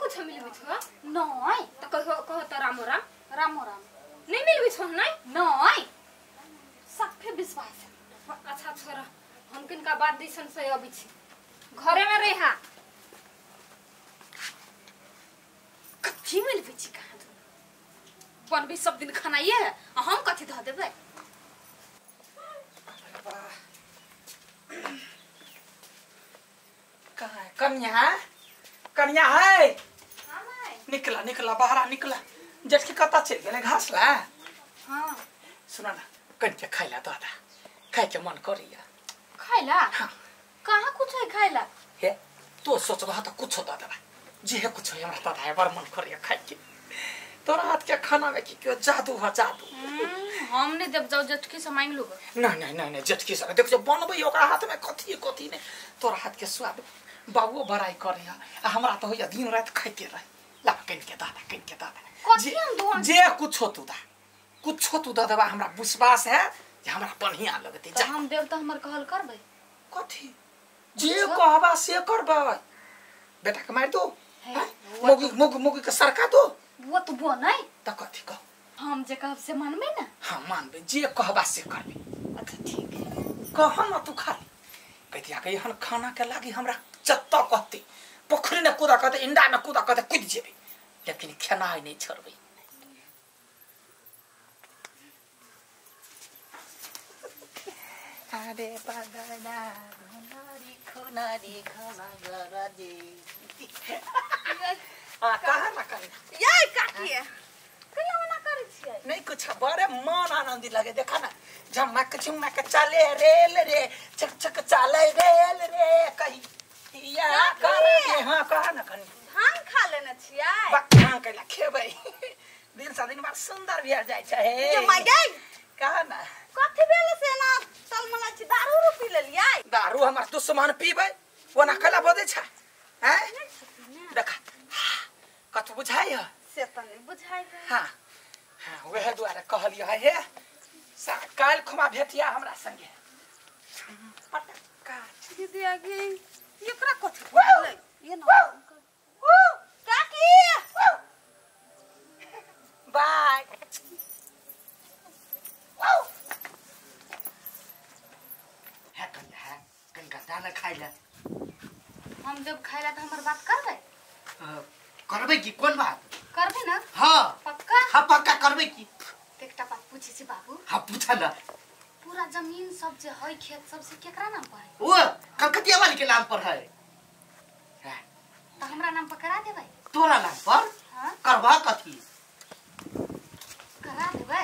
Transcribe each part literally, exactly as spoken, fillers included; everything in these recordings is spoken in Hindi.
कुछ मिलबी छ नहीं त कहो कहो त रामो राम रामो राम नहीं मिलबी छ नहीं नहीं सब पे विश्वास है। अच्छा छोरा हम किनका बात दिसन से अभी छी घरे में रहा कथी मिलबी छी कहां बनबी सब दिन खाना ये हम कथी ध देबे कहाँ है कन्या कन्या है हां माय निकला निकला बाहर निकला जेठ के कता चल गेले घास ला हां सुना ना कन्या खाइला दादा खाइ के मन करिया खाइला हां कहां कुछ है खाइला हे तो सोचबा त कुछ दादा जे है कुछ हमरा दादा है बर मन करिया खाइ के तोरा हाथ के खाना में की क्यों जादू है जादू हमने जब जाओ जटकी से मांग लूगा नहीं नहीं नहीं नहीं जटकी से देख जो बनबे ओकरा हाथ में कथी कथी ने तोरा हाथ के स्वाद बाबू बड़ाई करे आ हमरा तो होया दिन रात खाइते रहे ला कन के दादा कन के दादा कथी हम दोन जे कुछ हो तू दा कुछ हो तू दादा हमरा विश्वास है जे हमरा बढ़िया लगते जा हम देव त हमर कहल करबे कथी जे कहबा से करबे बेटा के मार दो मोगी मोगी मोगी के सरका दो वो तो वो नहीं त कथी कह हम जे कहब से मानबे ना हां मानबे जे कहबा से करबे अच्छा ठीक है कह न तू खा कहिया के हन खाना के लागी हमरा जत्ता कहते पोखरी में कूदा कहते इंडा में कूदा कहते कूद जेबे लेकिन खाना ही नहीं छोड़बे अरे पगड़ा नारी खुनारी खाना गराजे आ कहां ना करे ये काकी है कहिया ना करे छियै नहीं कुछ बड़े मन आनंदी लगे देखा ना झमक झमक चले रेल रे चक चक चले रेल रे कही या करे हां कहा ना कनी धान खा लेने छियै बकहां केला खेबै दिन सा दिन बाद सुंदर बिहार जाय छै ये माय कहा ना कथी भेल से ना तलमला छी दारू रो पी लेलियै दारू हमर दुश्मन पीबै ओना कला बदे छै हैं देखा कत बुझाय से त नहीं बुझाय हां हां वह द्वारा कहलियो है हे सा काल खुमा भेटिया हमरा संगे पटका दीदी आगे एकरा कथी बोलै ये ना काकी बाय है कन है कन का दाना खाइला हम जब खाइला त हमर बात करबे करबे की कोन बात करबे ना हां पक्का हां पक्का करबे की एकटा बात पूछी छी बाबू हां पूछा ना पूरा जमीन सब जे है खेत सब से केकरा नाम पर है ओ कलकतिया वाली के नाम पर है है त हमरा नाम पर करा देबै तोरा नाम पर हां करबा कथी करा देबै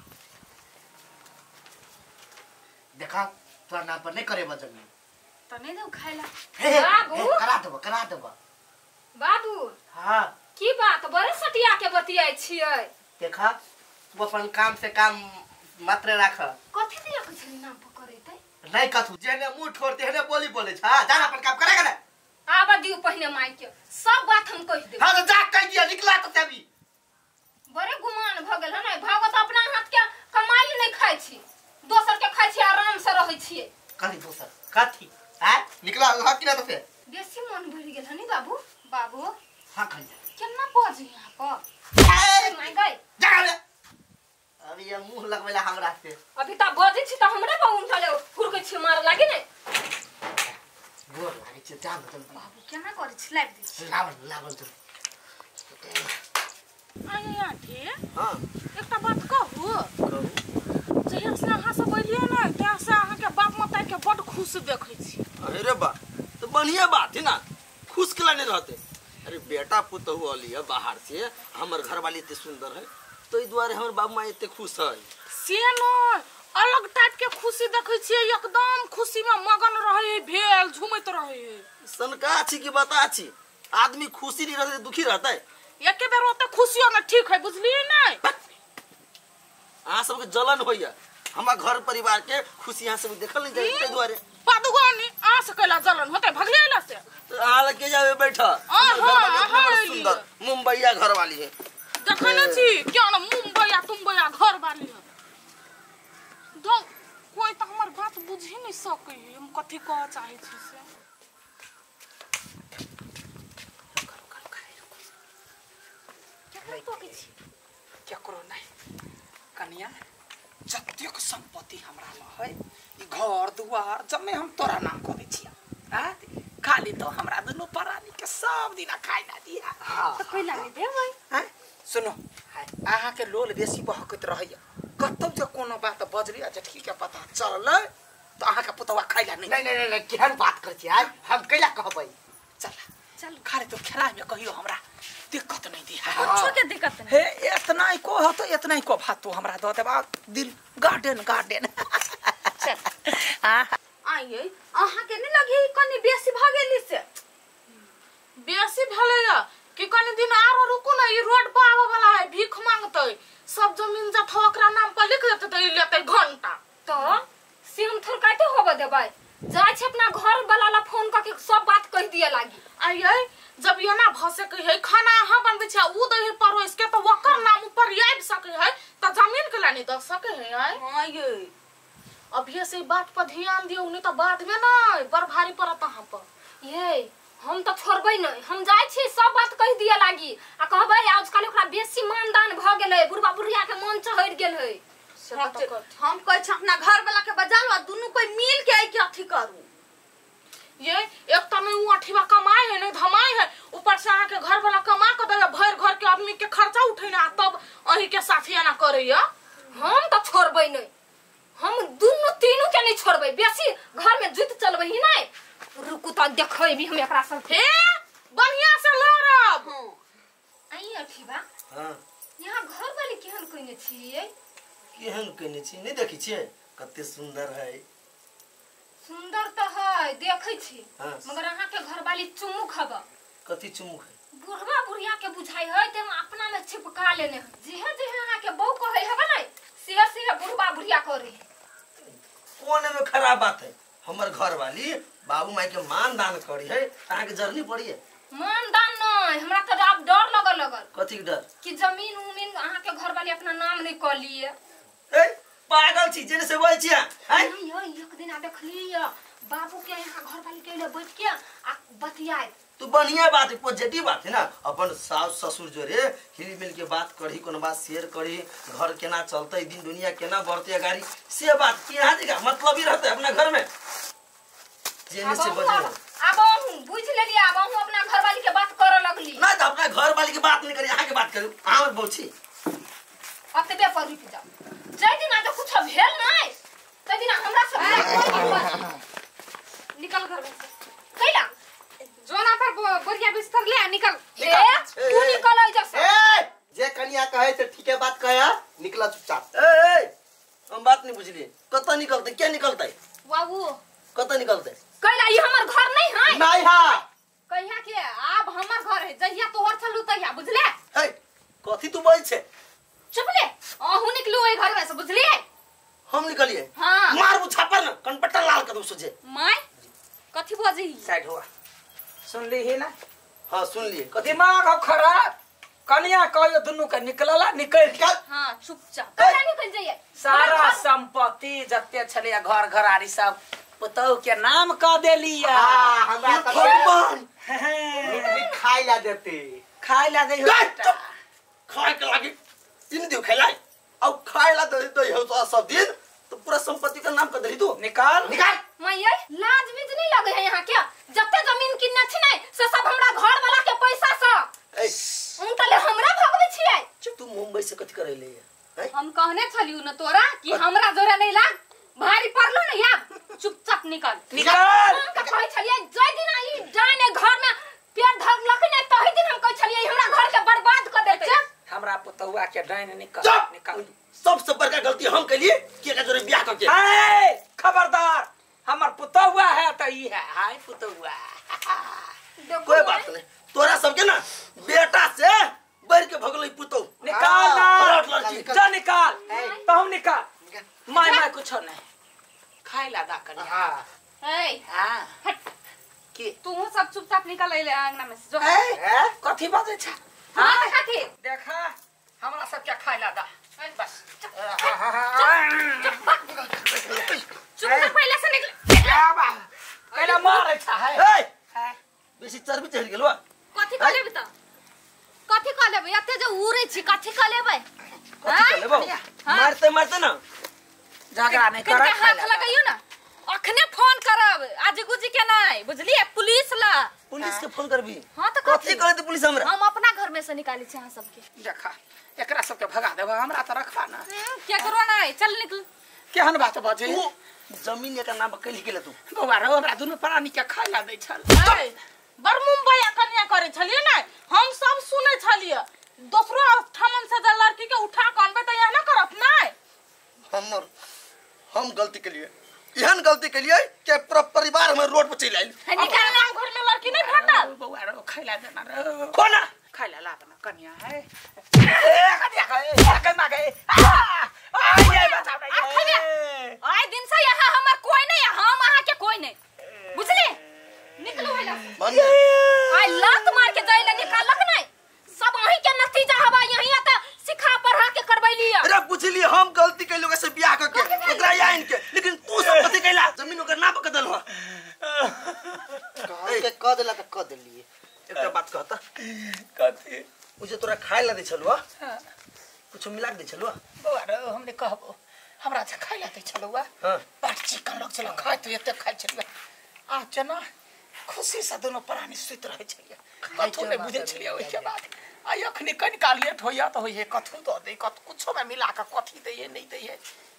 देखा तोरा नाम पर नहीं करे जमीन त नहीं देउ खाइला बाबू करा देबो करा देबो बाबू हां की बात बड़े सटिया के बतियाई छियै देखा तू अपन काम से काम मात्र राख कथी दिया कुछ नाम पर करैते नहीं कथू जेने मुंह ठोरते हेने बोली बोले छ जाना अपन काम करेगा ना आबा दियो पहिने माई के सब बात हम कह देब हां तो जा कह दिया निकला तो तभी बड़े गुमान भ गेल है ना भागत अपना हाथ के कमाई नहीं खाइ छी दोसर के खाइ छी आराम से रहै छी कहीं दोसर कथी हैं निकला हां कि ना तो फिर बेसी मन भर गेल है नी बाबू बाबू हां कहीं केना पज यहां पर माई गई जा रे अभी ये मुंह लगवेला हमरा से अभी त बजे छी त हमरे बाबू उठले फुरके छी मार लागे ने गोर लागे छ जान तो बाबू केना करे छी लाग दी लावन लावन तो आय आंटी हां एकटा बात कहू कहू जहिया से अहाँ सब बोलिए ना त्या से अहाँ के बाप माता के बड खुश देखै छी अरे बा तो बढ़िया बात है ना खुश केला नहीं रहते अरे बेटा पुतहु अली है बाहर से हमर घर वाली इतने सुंदर है तो ई द्वारे हमर बाप माँ इतने खुश है से न अलग टाइप के खुशी देखै छी एकदम खुशी में मगन रहे भेल झूमत रहे सनका छी की बता छी आदमी खुशी नहीं रहते दुखी रहता है एके बेर ओते खुशियो न ठीक है बुझलिए नहीं आ सब के जलन होइया हमरा घर परिवार के खुशी यहाँ सब देखल नहीं जाए ते द्वारे पादुगानी आ सकेला जलन होते भगलेला से तो आ लगे जावे बैठा सुंदर मुंबईया घर वाली है देखने छी क्या ना मुंबईया तुंबईया घर वाली है दो कोई तो हमर बात बुझी नहीं सके हम कथि कह चाहे छी से केकरो नहीं कनिया जतेक संपत्ति हमरा में है ई घर दुआर जम्मे हम तोरा नाम कर दै छिया हां खाली तो हमरा दुनु परानी के सब दिन खाइ ना दिया हां तो कोई लागे देबै हैं सुनो आहा के लोल बेसी बहकत रहैया कतौ जे कोनो बात बजली आ जेठी के पता चलल तो आहा के पुतवा खाइला नहीं नहीं नहीं नहीं केहन बात कर छी आज हम कैला कहबै चल चल खाली तो खेला में कहियो हमरा दिक्कत नहीं दी कुछो के दिक्कत नहीं हे इतना ही को हो तो इतना ही को भात तू हमरा दो देबा दिल गार्डन गार्डन चल हां आइए अहाँ के नहीं लगी कनी बेसी भ गेली से बेसी भले कि कनी दिन आरो रुकू ना ई रोड पर आवे वाला है भीख मांगतै सब जमीन जथा ओकरा नाम पर लिख देते त ई लेतै घंटा तो से हम थोड़ काटे होबे देबै जाय छै अपना घर वाला ला फोन करके सब बात कह दिए लागी आइए जब ये ना भसे के है खाना अहाँ बनबै छै उ दही परोस के तो ओकर नाम ऊपर आबि सके है त जमीन के लानी द सके है आइ आइए अब ये से बात पर ध्यान दियो नहीं तो बाद में ना बड़ भारी पड़त अहाँ पर ये हम तो छोड़बै नहीं हम जाय छी सब बात कह दिए लागी आ कहबै आजकल ओकरा बेसी मानदान भ गेलै बुढ़वा बुढ़िया के मन चढ़ गेल है हम कह छ अपना घर वाला के बजालो आ दुनु कोई मिल के आई के अथी करू ये एक तो नहीं अठीवा कमाई है नहीं धमाई है ऊपर से अहाँ के घर वाला कमा के दे भर घर के आदमी के खर्चा उठेना तब अही के साथी ना करैया हम तो छोड़बै नहीं हम दुनु तीनों के नहीं छोड़बै बेसी घर में जुत चलबै ही नहीं रुकू त देखै भी हम एकरा सब हे बढ़िया से लड़ब आई अठीबा हां यहाँ घर वाली केहन कइने छियै केहन कइने छी नहीं देखि छियै कते सुंदर है सुंदर तो है देखै छी हाँ। मगर अहाँ के घर वाली चुमुक हबा कथी चुमुक है बुढ़वा बुढ़िया के बुझाई है ते अपना में छिपका लेने है जेहे जेहे अहाँ के बहू कहै हबे नहीं सेहे सेहे बुढ़वा बुढ़िया करै कोने में खराब बात है हमर घर वाली बाबू माई के मान दान करी है अहाँ के जर्नी पड़ी है मान दान नहीं हमरा तो अब डर लगल लगल कथी के डर कि जमीन उमीन अहाँ के घर वाली अपना नाम नहीं कर लिए ए पागल छी जेने से बोल छिया हैं नहीं यो एक दिन आ देखली बाबू के यहाँ घर वाली के ले बैठ के आ बतियाए तू बढ़िया बात है पॉजिटिव बात है ना अपन सास ससुर जो रे हिल मिल के बात करी कोनो बात शेयर करी घर केना चलते दिन दुनिया केना बढ़ते अगाड़ी से बात की यहाँ जगह मतलब ही रहते अपना घर में जेने से बजे अब हम बुझ लेलिए अब हम अपना घर वाली के बात करे लगली ना तो अपना घर वाली की बात नहीं करी यहाँ की बात करू आवर बहुची अतबे पर रुक जाओ जय दिन आगे कुछ भेल नहीं तै दिन हमरा सब निकल घर से कैला जोना पर बोरिया बिस्तर ले निकल ए तू निकल आई जैसे ए जे कनिया कहे से ठीके बात कहे निकला चुपचाप ए ए हम बात नहीं बुझलिए कत निकलते क्या निकलते बाबू कत निकलते कैला ये हमर घर नहीं है नहीं हां कहिया के अब हमर घर है जहिया तोहर चलू तहिया बुझले ए कथी तू बोल छे चुप ले अहू निकलू ए घर में से बुझलिए हम निकलिए हाँ। मार वो छापर ना कनपट्टा लाल कर दो सोचे माय कथी बजी साइड हुआ सुन ली ही ना हां सुन लिए कथी दिमाग हो खराब कनिया कहियो दुनु के निकलला निकल निकल हां चुपचाप कैला निकल जाइए सारा संपत्ति जते छले घर घरारी सब पुतौ के नाम क देलिया हां हमरा त भगवान निकली खाई ला देते खाइ ला दे खाए के लागी इन दियो खैलाई अब खाए ला दे दे हो तो सब दिन तो पूरा संपत्ति का नाम कर देली तू निकाल निकाल मैया लाज बीज नहीं लगे है यहाँ क्या जते जमीन किन्ने छी नहीं से सब हमरा घर वाला के पैसा से ए उन तले हमरा भगवे छियै चुप तू मुंबई से कथी करे ले है हम कहने छलियू न तोरा कि हमरा जोरा नहीं लाग भारी पड़लो न यार चुपचाप निकल निकाल हम का कहै छलियै जय दिन आई जाने घर में पैर धर लख नहीं तही दिन हम कहै छलियै हमरा घर के बर्बाद कर देते हमरा पुतौआ के डाइन निकाल चुप निकाल सबसे बड़का गलती हम के लिए के का जोरे ब्याह करके ए खबरदार हमर पुतौआ है त ई है हाय पुतौआ कोई बात नहीं तोरा सबके ना बेटा से बढ़ के भगलई पुतौ निकाल ना हराट लड़की जा निकाल तो हम निकाल माय माय कुछ नहीं खाइ ला दा कनिया हां ए हां के तू सब चुपचाप निकल ले अंगना में से जो ए कथी बाजे छ हां खाती देखा हमरा सब क्या खाइ ला दा बस चुपचाप पहले से निकल कैला मारे छ है ए बेसी चर्बी चढ़ गेलो कथी करे बता कथी क लेबै एते जे उड़ै छी कथी क लेबै कथी कर लेबो मारते मारते ना झगड़ा नहीं कनिका करत हाथ लगाइयो ना अखने फोन करब आज गुजी के नहीं बुझलिए पुलिस ला पुलिस के फोन करबी हां त कथी करे त पुलिस हमरा हम अपना घर में से निकाली छी अहाँ सबके देखा एकरा सबके भगा देबा हमरा त रखबा ना क्या करो नहीं चल निकल केहन बात बजे तू जमीन के नाम कहि गेले तू बौआ रे हमरा दुनु प्राणी के खाइला दै छल ए, बड़ मुंबई कन्या करे छलिए ना हम सब सुने छलिए दोसरो ठमन से जब लड़की के उठा के अनबे त यह ना करत नहीं हमर हम गलती के लिए एहन गलती के लिए के पूरा परिवार में रोड पर चल आइल निकाल गांव घर में लड़की नहीं भेटल बौआ रे खाइला देना रे कोना खाइला ला देना कन्या है ए कन्या के कन्या के आ ये बताओ ना ये आए दिन से यहाँ हमार कोई नहीं हम अहाँ के कोई नहीं बुझले निकलो हैला बंद आई लात मार के जाइला निकालक नहीं सब वही के नतीजा हवा यही आता सिखा पढ़ा के करबैलिया अरे पूछली हम गलती के लोग से बियाह करके ओकरा याइन के लेकिन तू सब कथी कैला जमीन ओकर नाम बदल हो कह के कह देला त कह देलिए एकटा बात कहता कथी मुझे तोरा खाए ला दे छलुआ कुछ मिला के दे छलुआ बौआ रे हमने कहबो हमरा से खाइला दै छलुआ हां बड़ चिकन लोग चलो खाए तो एते खाइ छलिए आ जना खुशी से दोनों प्राणी सुत रहे छलिए कथु ने बुझे छलिए ओइ के बाद आई अखनी कनि काल लेट होइया त होइए कथु दो दे कत कुछो में मिला के कथी दैए नहीं दैए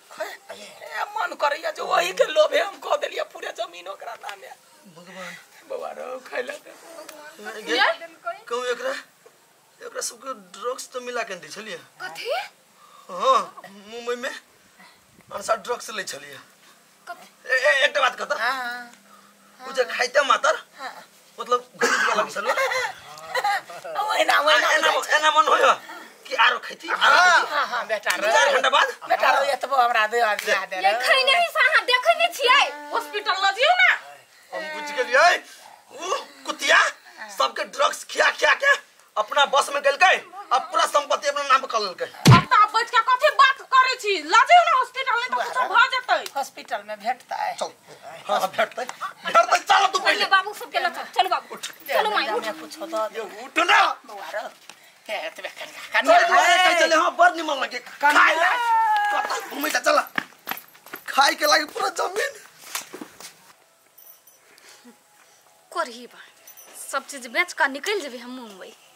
ए मन करैया जो वही के लोभे हम कह देलिए पूरे जमीन ओकरा नामे भगवान बौआ रे खाइला दे ये कहू एकरा एकरा सबके ड्रग्स तो मिला के दे छलिए कथी हां मुंबई में अनसा ड्रग्स ले छलिए एकटा बात कहता हां मुझे खाइते मातर मतलब गरीब वाला बिसलो ओइना ओइना एना एना मन होय कि आरो खैती हां हां बेटा रे चार घंटा बाद बेटा रे एतबो हमरा दे आ दे ये खै नहीं साहा देखै नहीं छियै हॉस्पिटल ल जियो ना हम बुझ गेलियै उ कुतिया सबके ड्रग्स खिया खिया के अपना बस में गेलकै अब पूरा संपत्ति अपना नाम कर लेलकै अब त आप बैठ के कथी बात करे छी ल जियो ना हॉस्पिटल में त कुछ भ जेतै हॉस्पिटल में भेटता है चल हां भेटतै भेटतै चल तू पहले पहले बाबू सब के लत चलो बाबू चलो माई उठ कुछ दो ये उठ ना बौआ रे के एतबे कन्या कन्या कन्या कह चले हां बड़ निमन लगे खाए ला कत घुमै त चला खाए के लागे पूरा जमीन करही बा सब चीज बेच कर निकल जेबे हम मुंबई